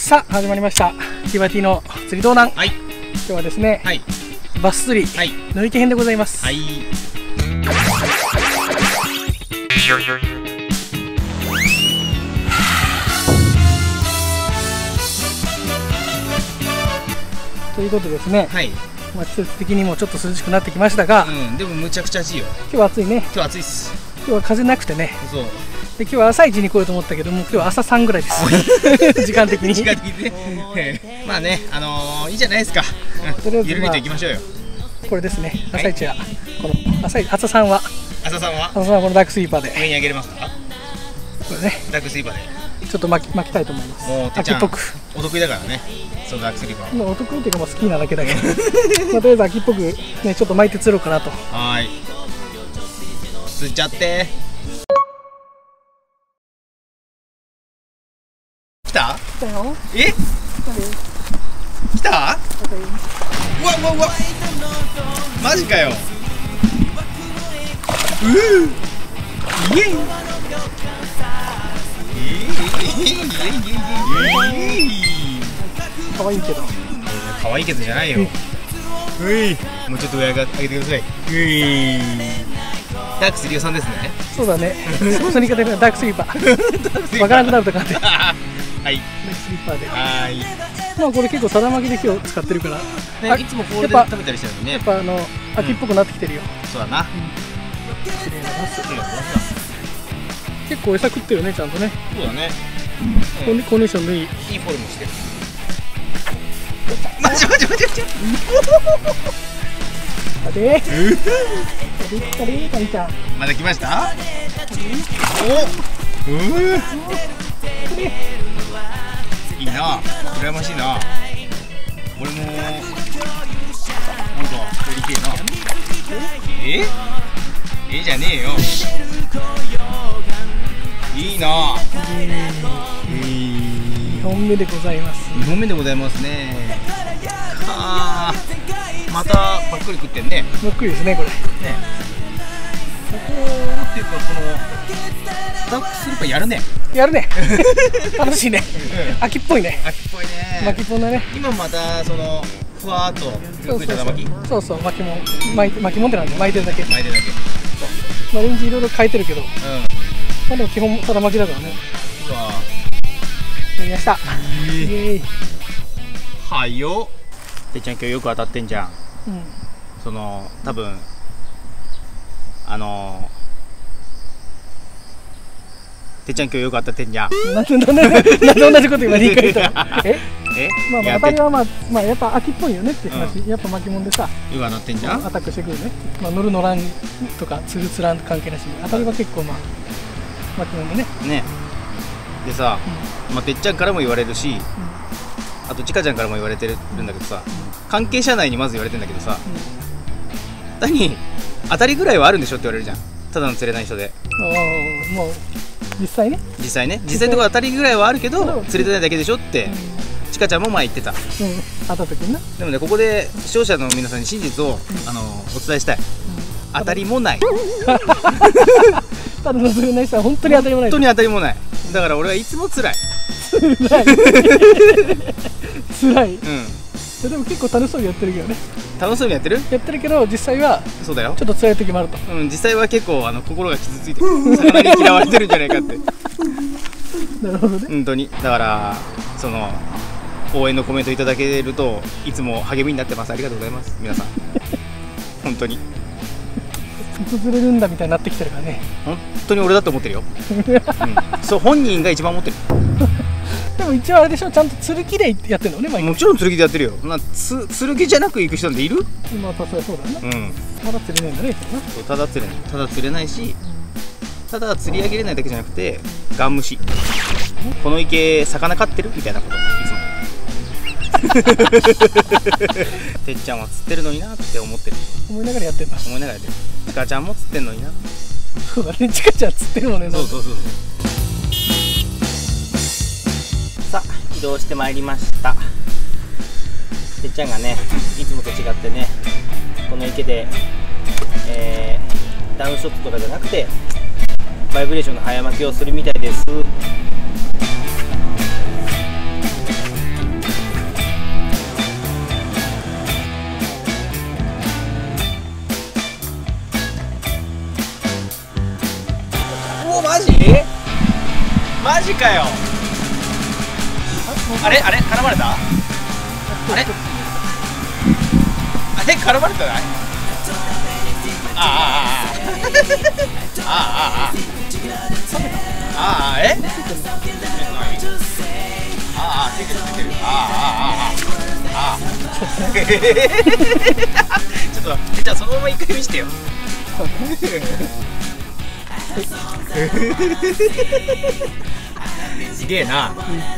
さあ始まりました。キバティの釣り道南。 はい。 今日はですね、 はい。 バス釣り、 はい。 野池編でございます。 はい。 ということでですね、 はい。 まあ季節的にもちょっと涼しくなってきましたが、 でもむちゃくちゃ暑いよ。 今日は暑いね。 今日暑いっす。 今日は風なくてね。 そう。 で今日は朝一に来ようと思ったけども、今日は朝3ぐらいです。時間的に。 時間的にね。まあね、いいじゃないですか。 とりあえずゆるりと行きましょうよ。 これですね。朝一はこの朝さんはこのダークスリーパーで上に上げれますか？ これね。 ダークスリーパーで。 ちょっと巻きたいと思います。 もうてっちゃん秋っぽく。 お得意だからね。そのダークスリーパー。 お得意っていうかまあ好きなだけだけど。まあとりあえず秋っぽくねちょっと巻いて釣ろうかなと。 はい。釣っちゃって。来た？ 来たよ。 え？来た？うわうわうわ。マジかよ。イエイ。 可愛いけど。 可愛いけどじゃないよ。もうちょっと上上げてください。ダークスリオさんですね。 そうだね。その言い方でダークスリーパー。わからなくなるとかって。 はい。 ダークスリーパーで。 はい。 まあこれ結構さだまきで今日使ってるから。 いつもこれで食べたりしてるのね。 やっぱ秋っぽくなってきてるよ。 そうだな。 綺麗なナス。結構餌食ってるねちゃんとね。 そうだね。 コンディションのいい。 いいフォルムしてる。待ち。まだ来ました？お、いいな、羨ましいな。俺もなんかやりてえな。えじゃねえよ。いいな。 2本目でございます。 2本目でございますね。またばっくり食ってんね。 ばっくりですねこれ。 ここっていうかこのダークスリーパーやるね。 やるね。楽しいね。秋っぽいね。 秋っぽいね。 巻きぽんだね。 今またふわーっとゆっくりただ巻き。 そうそう巻きもんってなんで巻いてるだけ。 まあレンジいろいろ変えてるけど。まあでも基本ただ巻きだからね。 うわ。 やりました。イエーイ。 はいよ。てっちゃん今日よく当たってんじゃん。多分てっちゃん今日よく当たってんじゃん。 なんで同じこと今2回言ったの？まあ当たりはまあやっぱ秋っぽいよねって話。やっぱ巻きもんでさ。 よく当たってんじゃん。 アタックしてくるね。まあ乗る乗らんとか釣る釣らん関係なしに当たりは結構まあ巻きもんでね。 ね。でさ、まあてっちゃんからも言われるし、あとちかちゃんからも言われてるんだけどさ、関係者内にまず言われてんだけどさ、何当たりぐらいはあるんでしょって言われるじゃん。ただの釣れない人で。 もう実際のところ当たりぐらいはあるけど釣れてないだけでしょってちかちゃんも前言ってた。 当たった時にな。 でもねここで視聴者の皆さんに真実をお伝えしたい。当たりもない。 ただの釣れない人は本当に当たりもない。 本当に当たりもない。だから俺はいつも辛い。 辛い。でも結構楽しそうにやってるけどね。 楽しそうにやってるけど実際はそうだよ。 ちょっと辛い時もあると。 実際は結構心が傷ついてる。魚に嫌われてるんじゃないかって。 なるほどね。 本当にだから応援のコメントいただけるといつも励みになってます。ありがとうございます皆さん。本当にいつ釣れるんだみたいになってきてるからね。 本当に俺だと思ってるよ。そう本人が一番思ってる。 でも一応あれでしょ、ちゃんと釣る気でやってるのね。 もちろん釣る気でやってるよ。釣る気じゃなく行く人なんている？ まあそうだね。ただ釣れないんだね。 ただ釣れないし、ただ釣り上げれないだけじゃなくてガン虫。この池魚飼ってるみたいなこといつも。てっちゃんは釣ってるのになって思ってる。 思いながらやってんだ。 思いながらやってる。ちかちゃんも釣ってんのにな。 そうだね。ちかちゃん釣ってるもんね。 そう。さあ移動してまいりました。てっちゃんがねいつもと違ってねこの池で、ダウンショットとかじゃなくてバイブレーションの早巻きをするみたいです。 かよ。あれ絡まれた。あれ絡まれてない。ついてる。ちょっとじゃあそのまま一回見してよ。すげえな。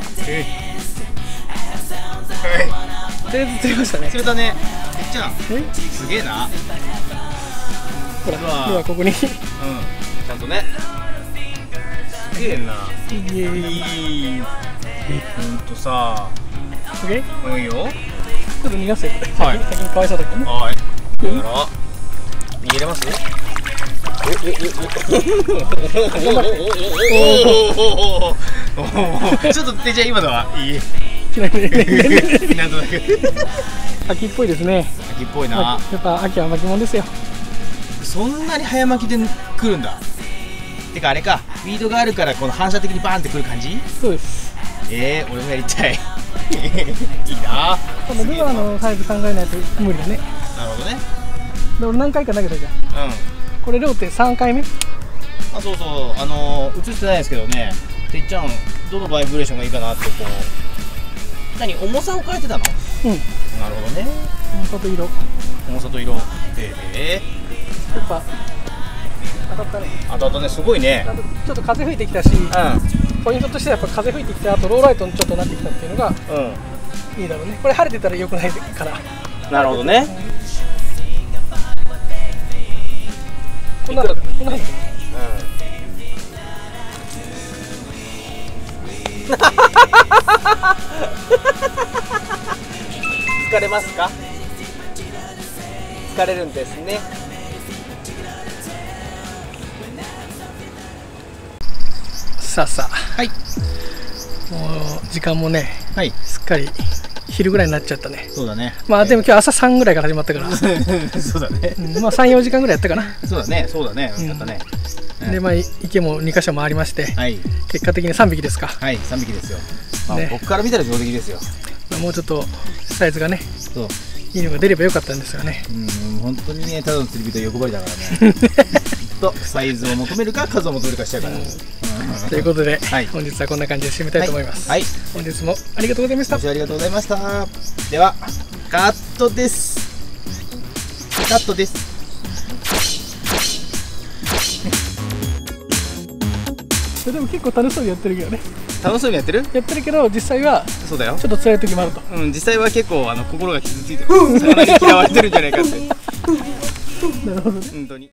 とりあえず釣りましたね。 釣れたね。てっちゃんすげえな。 ほら、今ここに。 ちゃんとね。すげえな。さ。 オッケー。 いいよ。 ちょっと逃がせ。 はい。 先にかわいそうだけどね。 はい。どうだろう。逃げれます？ちょっとじゃあ今のはいい。なんとなく秋っぽいですね。 秋っぽいな。 やっぱ秋は巻きもんですよ。 そんなに早巻きで来るんだ。てかあれか、ウィードがあるからこの反射的にバーンってくる感じ？ そうです。 俺もやりたい。いいな。 このルアーのサイズ考えないと無理だね。 なるほどね。 で俺何回か投げたじゃん。これ両手3回目。 そう映してないですけどね。てっちゃんどのバイブレーションがいいかなってこう。何重さを変えてたの？なるほどね。 重さと色。 やっぱ当たったね。 当たったね。すごいね。 ちょっと風吹いてきたし、ポイントとしてはやっぱ風吹いてきて、あとローライトにちょっとなってきたっていうのがいいだろうね。これ晴れてたら良くないから。 なるほどね。 こんなの疲れますか？疲れるんですね。 さあさあ、 はい。 もう時間もね、すっかり昼ぐらいになっちゃったね。 そうだね。 まあでも今日朝3ぐらいから始まったからそうだね。 まあ3、4時間ぐらいやったかな。 そうだね。やったね。 でまあ池も2箇所回りまして、結果的に3匹ですか。 はい、3匹ですよ。僕から見たら上出来ですよ。 もうちょっとサイズがね、いいのが出ればよかったんですよね。 本当にね、ただの釣り人欲張りだからね。とサイズを求めるか数を求めるかしちゃうから。 ということで、本日はこんな感じで締めたいと思います。本日もありがとうございました。 ありがとうございました。ではカットです。 でも結構楽しそうにやってるけどね。 楽しそうにやってるけど、実際はそうだよ。 ちょっと辛い時もあると。 実際は結構心が傷ついてる。魚に嫌われてるんじゃないかって。 なるほどね。 本当に。